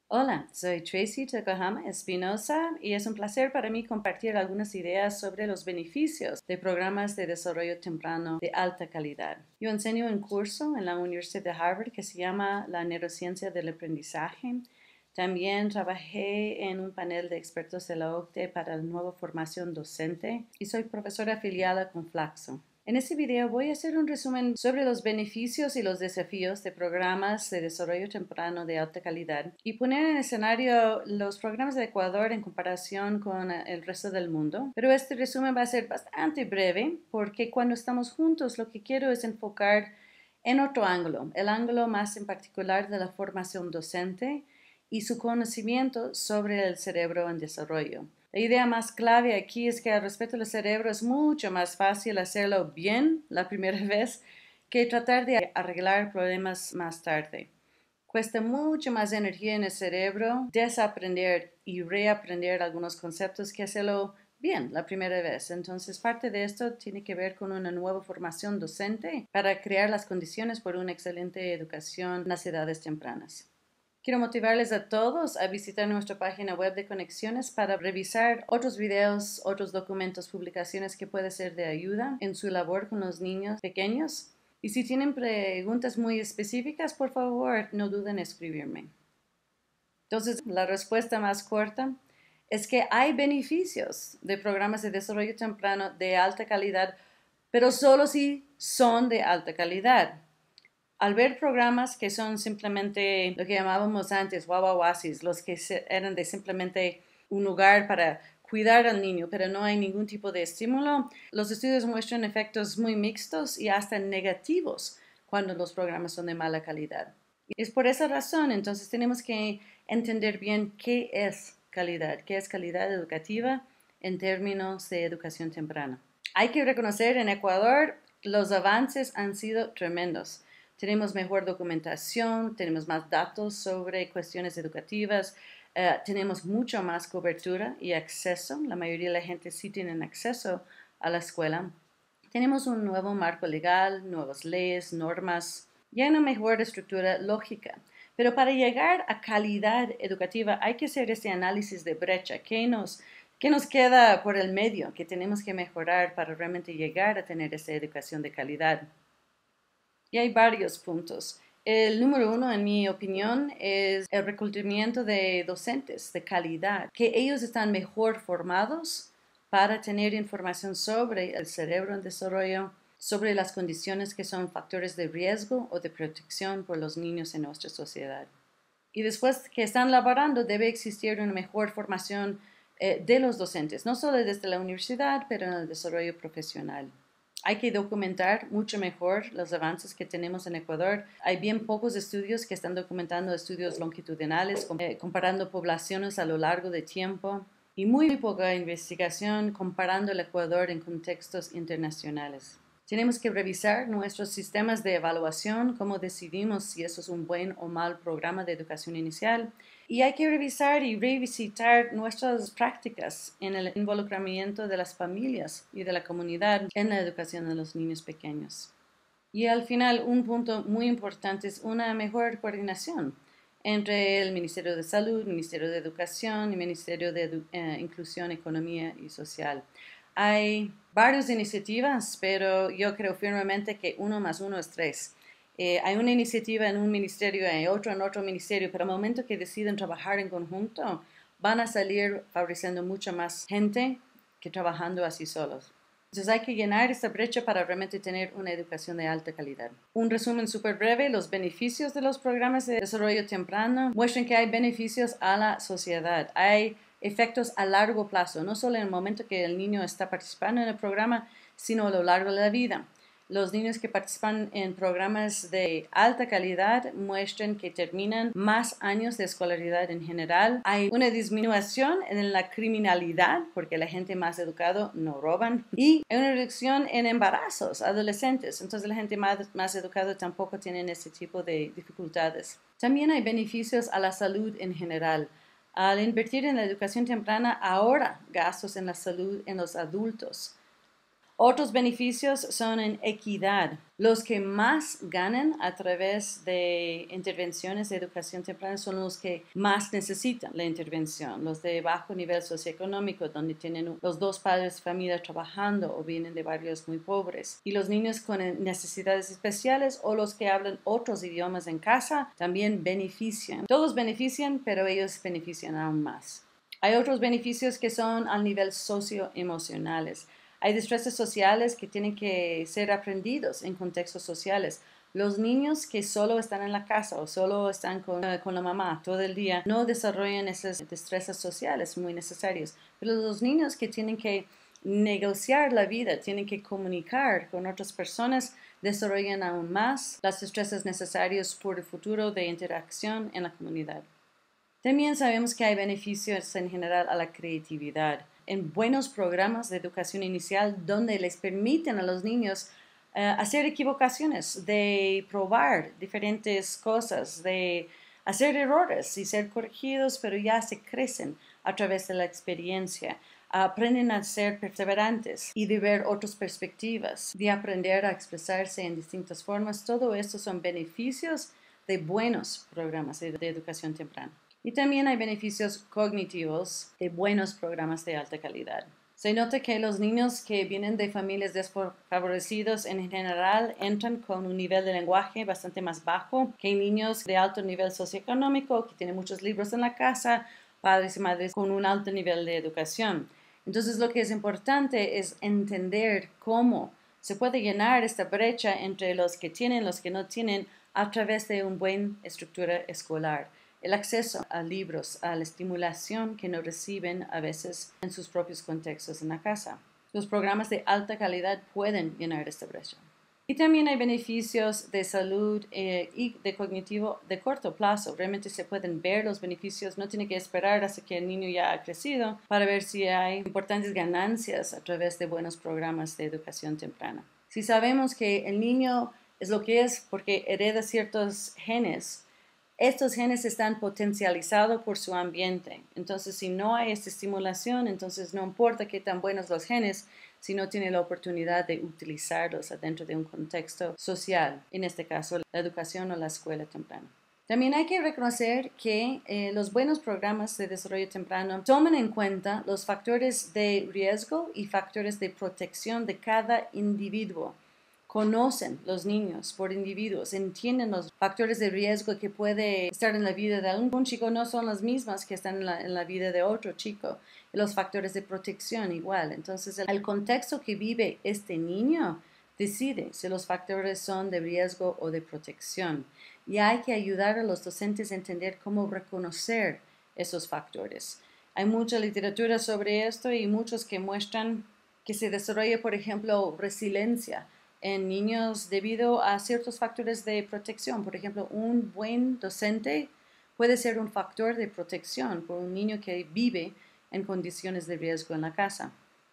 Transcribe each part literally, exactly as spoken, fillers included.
Hola, soy Tracy Tokohama Espinosa y es un placer para mí compartir algunas ideas sobre los beneficios de programas de desarrollo temprano de alta calidad. Yo enseño un curso en la Universidad de Harvard que se llama La neurociencia del aprendizaje. También trabajé en un panel de expertos de la O C D E para la nueva formación docente y soy profesora afiliada con Flaxo. En este video voy a hacer un resumen sobre los beneficios y los desafíos de programas de desarrollo temprano de alta calidad y poner en escenario los programas de Ecuador en comparación con el resto del mundo. Pero este resumen va a ser bastante breve porque cuando estamos juntos lo que quiero es enfocar en otro ángulo, el ángulo más en particular de la formación docente y su conocimiento sobre el cerebro en desarrollo. La idea más clave aquí es que al respecto del cerebro es mucho más fácil hacerlo bien la primera vez que tratar de arreglar problemas más tarde. Cuesta mucho más energía en el cerebro desaprender y reaprender algunos conceptos que hacerlo bien la primera vez. Entonces, parte de esto tiene que ver con una nueva formación docente para crear las condiciones por una excelente educación en las edades tempranas. Quiero motivarles a todos a visitar nuestra página web de Conexiones para revisar otros videos, otros documentos, publicaciones que pueden ser de ayuda en su labor con los niños pequeños. Y si tienen preguntas muy específicas, por favor, no duden en escribirme. Entonces, la respuesta más corta es que hay beneficios de programas de desarrollo temprano de alta calidad, pero solo si son de alta calidad. Al ver programas que son simplemente lo que llamábamos antes wawawasis, los que eran de simplemente un lugar para cuidar al niño, pero no hay ningún tipo de estímulo, los estudios muestran efectos muy mixtos y hasta negativos cuando los programas son de mala calidad. Y es por esa razón, entonces tenemos que entender bien qué es calidad, qué es calidad educativa en términos de educación temprana. Hay que reconocer en Ecuador los avances han sido tremendos. Tenemos mejor documentación, tenemos más datos sobre cuestiones educativas, uh, tenemos mucho más cobertura y acceso. La mayoría de la gente sí tiene acceso a la escuela. Tenemos un nuevo marco legal, nuevas leyes, normas y una mejor estructura lógica. Pero para llegar a calidad educativa hay que hacer este análisis de brecha. ¿Qué nos, qué nos queda por el medio que tenemos que mejorar para realmente llegar a tener esta educación de calidad? Y hay varios puntos. El número uno, en mi opinión, es el reclutamiento de docentes de calidad, que ellos están mejor formados para tener información sobre el cerebro en desarrollo, sobre las condiciones que son factores de riesgo o de protección por los niños en nuestra sociedad. Y después que están laborando, debe existir una mejor formación eh, de los docentes, no solo desde la universidad, pero en el desarrollo profesional. Hay que documentar mucho mejor los avances que tenemos en Ecuador. Hay bien pocos estudios que están documentando estudios longitudinales, eh, comparando poblaciones a lo largo de tiempo, y muy poca investigación comparando el Ecuador en contextos internacionales. Tenemos que revisar nuestros sistemas de evaluación, cómo decidimos si eso es un buen o mal programa de educación inicial. Y hay que revisar y revisitar nuestras prácticas en el involucramiento de las familias y de la comunidad en la educación de los niños pequeños. Y al final, un punto muy importante es una mejor coordinación entre el Ministerio de Salud, Ministerio de Educación y Ministerio de Edu eh, Inclusión, Economía y Social. Hay varias iniciativas, pero yo creo firmemente que uno más uno es tres. Eh, hay una iniciativa en un ministerio, hay otro en otro ministerio, pero al momento que deciden trabajar en conjunto, van a salir favoreciendo mucha más gente que trabajando así solos. Entonces hay que llenar esta brecha para realmente tener una educación de alta calidad. Un resumen súper breve, los beneficios de los programas de desarrollo temprano muestran que hay beneficios a la sociedad. Hay efectos a largo plazo, no solo en el momento que el niño está participando en el programa, sino a lo largo de la vida. Los niños que participan en programas de alta calidad muestran que terminan más años de escolaridad en general. Hay una disminución en la criminalidad porque la gente más educada no roban y hay una reducción en embarazos adolescentes. Entonces la gente más, más educada tampoco tiene ese tipo de dificultades. También hay beneficios a la salud en general. Al invertir en la educación temprana, ahorra gastos en la salud en los adultos. Otros beneficios son en equidad. Los que más ganan a través de intervenciones de educación temprana son los que más necesitan la intervención, los de bajo nivel socioeconómico, donde tienen los dos padres de familia trabajando o vienen de barrios muy pobres. Y los niños con necesidades especiales o los que hablan otros idiomas en casa también benefician. Todos benefician, pero ellos benefician aún más. Hay otros beneficios que son al nivel socioemocionales. Hay destrezas sociales que tienen que ser aprendidos en contextos sociales. Los niños que solo están en la casa o solo están con, uh, con la mamá todo el día no desarrollan esas destrezas sociales muy necesarias. Pero los niños que tienen que negociar la vida, tienen que comunicar con otras personas, desarrollan aún más las destrezas necesarias por el futuro de interacción en la comunidad. También sabemos que hay beneficios en general a la creatividad en buenos programas de educación inicial donde les permiten a los niños uh, hacer equivocaciones, de probar diferentes cosas, de hacer errores y ser corregidos, pero ya se crecen a través de la experiencia. Aprenden a ser perseverantes y de ver otras perspectivas, de aprender a expresarse en distintas formas. Todo esto son beneficios de buenos programas de, de educación temprana. Y también hay beneficios cognitivos de buenos programas de alta calidad. Se nota que los niños que vienen de familias desfavorecidas en general entran con un nivel de lenguaje bastante más bajo que niños de alto nivel socioeconómico, que tienen muchos libros en la casa, padres y madres con un alto nivel de educación. Entonces, lo que es importante es entender cómo se puede llenar esta brecha entre los que tienen y los que no tienen a través de una buena estructura escolar. El acceso a libros, a la estimulación que no reciben a veces en sus propios contextos en la casa. Los programas de alta calidad pueden llenar esta brecha. Y también hay beneficios de salud eh, y de cognitivo de corto plazo. Realmente se pueden ver los beneficios, no tiene que esperar hasta que el niño ya ha crecido para ver si hay importantes ganancias a través de buenos programas de educación temprana. Si sabemos que el niño es lo que es porque hereda ciertos genes, estos genes están potencializados por su ambiente. Entonces, si no hay esta estimulación, entonces no importa qué tan buenos los genes, si no tiene la oportunidad de utilizarlos dentro de un contexto social, en este caso la educación o la escuela temprana. También hay que reconocer que eh, los buenos programas de desarrollo temprano toman en cuenta los factores de riesgo y factores de protección de cada individuo. Conocen los niños por individuos, entienden los factores de riesgo que puede estar en la vida de un chico, no son las mismas que están en la, en la vida de otro chico. Y los factores de protección igual. Entonces, el, el contexto que vive este niño decide si los factores son de riesgo o de protección. Y hay que ayudar a los docentes a entender cómo reconocer esos factores. Hay mucha literatura sobre esto y muchos que muestran que se desarrolla, por ejemplo, resiliencia en niños debido a ciertos factores de protección. Por ejemplo, un buen docente puede ser un factor de protección por un niño que vive en condiciones de riesgo en la casa.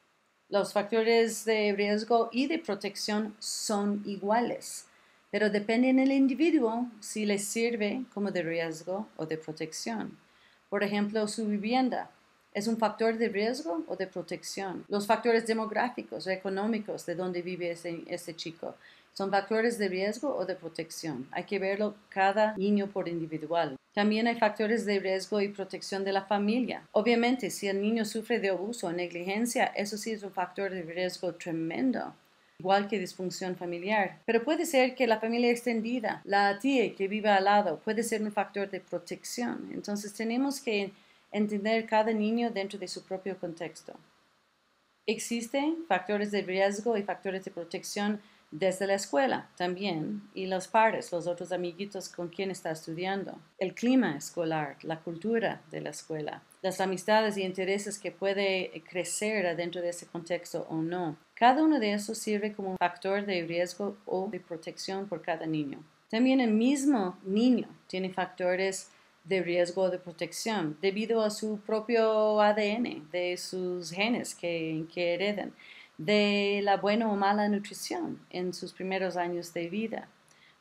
Los factores de riesgo y de protección son iguales, pero dependen del individuo si les sirve como de riesgo o de protección. Por ejemplo, su vivienda. ¿Es un factor de riesgo o de protección? Los factores demográficos o económicos de donde vive ese, ese chico, ¿son factores de riesgo o de protección? Hay que verlo cada niño por individual. También hay factores de riesgo y protección de la familia. Obviamente, si el niño sufre de abuso o negligencia, eso sí es un factor de riesgo tremendo, igual que disfunción familiar. Pero puede ser que la familia extendida, la tía que vive al lado, puede ser un factor de protección. Entonces tenemos que entender cada niño dentro de su propio contexto. Existen factores de riesgo y factores de protección desde la escuela también, y los pares, los otros amiguitos con quien está estudiando, el clima escolar, la cultura de la escuela, las amistades y intereses que puede crecer dentro de ese contexto o no. Cada uno de esos sirve como un factor de riesgo o de protección por cada niño. También el mismo niño tiene factores de riesgo de protección debido a su propio A D N, de sus genes que, que heredan, de la buena o mala nutrición en sus primeros años de vida.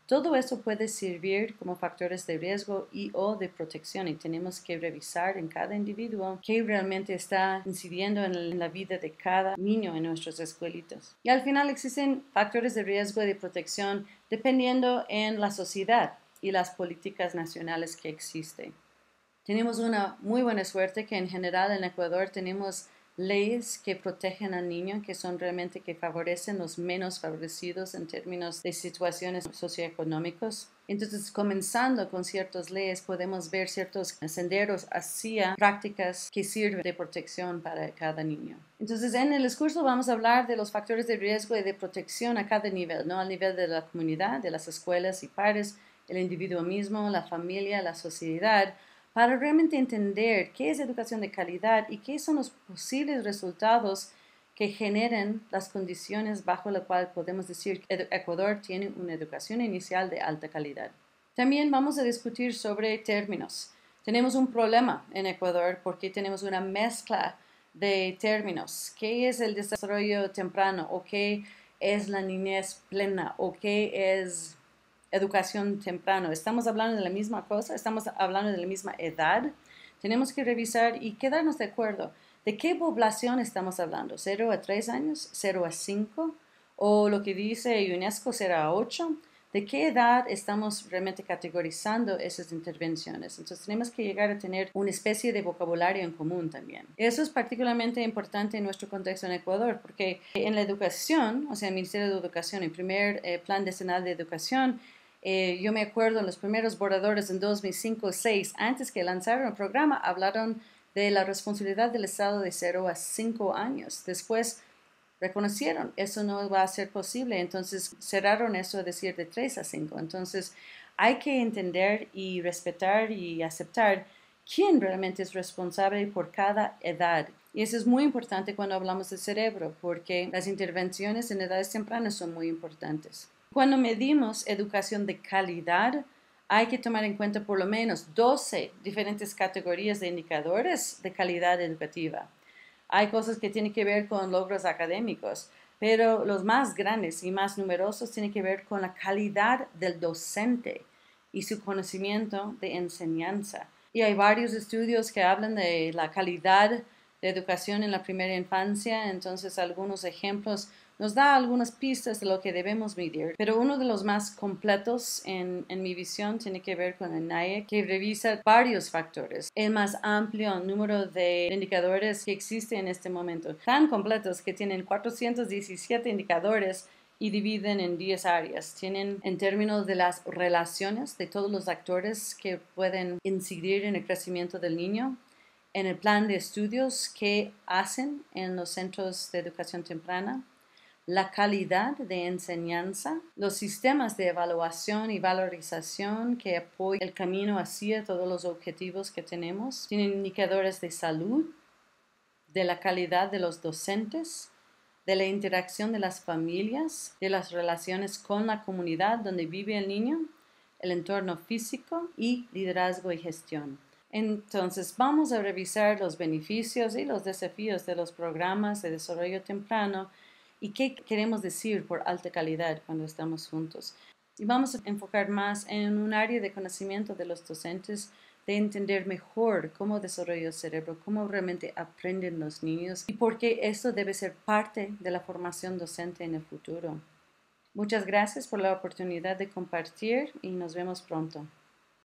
Todo eso puede servir como factores de riesgo y o de protección y tenemos que revisar en cada individuo qué realmente está incidiendo en la vida de cada niño en nuestras escuelitas. Y al final existen factores de riesgo y de protección dependiendo en la sociedad y las políticas nacionales que existen. Tenemos una muy buena suerte que en general en Ecuador tenemos leyes que protegen al niño, que son realmente que favorecen los menos favorecidos en términos de situaciones socioeconómicas. Entonces, comenzando con ciertas leyes, podemos ver ciertos senderos hacia prácticas que sirven de protección para cada niño. Entonces, en el discurso vamos a hablar de los factores de riesgo y de protección a cada nivel, ¿no? Al nivel de la comunidad, de las escuelas y pares, el individuo mismo, la familia, la sociedad, para realmente entender qué es educación de calidad y qué son los posibles resultados que generen las condiciones bajo las cuales podemos decir que Ecuador tiene una educación inicial de alta calidad. También vamos a discutir sobre términos. Tenemos un problema en Ecuador porque tenemos una mezcla de términos. ¿Qué es el desarrollo temprano? ¿O qué es la niñez plena? ¿O qué es educación temprano? ¿Estamos hablando de la misma cosa? ¿Estamos hablando de la misma edad? Tenemos que revisar y quedarnos de acuerdo. ¿De qué población estamos hablando? ¿cero a tres años? ¿cero a cinco? ¿O lo que dice UNESCO, cero a ocho? ¿De qué edad estamos realmente categorizando esas intervenciones? Entonces tenemos que llegar a tener una especie de vocabulario en común también. Eso es particularmente importante en nuestro contexto en Ecuador, porque en la educación, o sea, el Ministerio de Educación, el primer eh, Plan Decenal de Educación, Eh, yo me acuerdo en los primeros borradores en dos mil cinco dos mil seis, antes que lanzaron el programa, hablaron de la responsabilidad del Estado de cero a cinco años. Después reconocieron, eso no va a ser posible, entonces cerraron eso a decir de tres a cinco. Entonces hay que entender y respetar y aceptar quién realmente es responsable por cada edad. Y eso es muy importante cuando hablamos del cerebro, porque las intervenciones en edades tempranas son muy importantes. Cuando medimos educación de calidad, hay que tomar en cuenta por lo menos doce diferentes categorías de indicadores de calidad educativa. Hay cosas que tienen que ver con logros académicos, pero los más grandes y más numerosos tienen que ver con la calidad del docente y su conocimiento de enseñanza. Y hay varios estudios que hablan de la calidad de educación en la primera infancia, entonces algunos ejemplos nos da algunas pistas de lo que debemos medir, pero uno de los más completos en, en mi visión tiene que ver con el N A E, que revisa varios factores, el más amplio número de indicadores que existe en este momento, tan completos que tienen cuatrocientos diecisiete indicadores y dividen en diez áreas. Tienen en términos de las relaciones de todos los actores que pueden incidir en el crecimiento del niño, en el plan de estudios que hacen en los centros de educación temprana, la calidad de enseñanza, los sistemas de evaluación y valorización que apoyan el camino hacia todos los objetivos que tenemos, tienen indicadores de salud, de la calidad de los docentes, de la interacción de las familias, de las relaciones con la comunidad donde vive el niño, el entorno físico y liderazgo y gestión. Entonces, vamos a revisar los beneficios y los desafíos de los programas de desarrollo temprano y qué queremos decir por alta calidad cuando estamos juntos. Y vamos a enfocar más en un área de conocimiento de los docentes, de entender mejor cómo desarrolla el cerebro, cómo realmente aprenden los niños y por qué esto debe ser parte de la formación docente en el futuro. Muchas gracias por la oportunidad de compartir y nos vemos pronto.